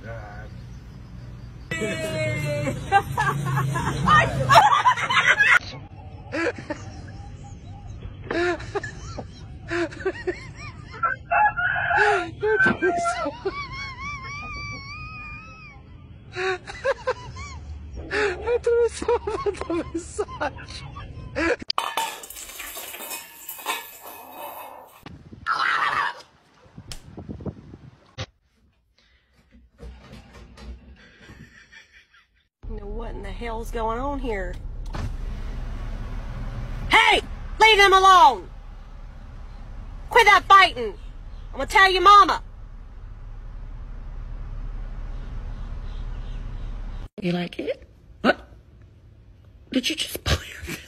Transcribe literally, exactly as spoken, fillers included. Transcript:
God. You're doing so. You're doing so much of a massage. What in the hell's going on here? Hey! Leave them alone! Quit that fighting! I'm gonna tell your mama! You like it? What? Did you just pull your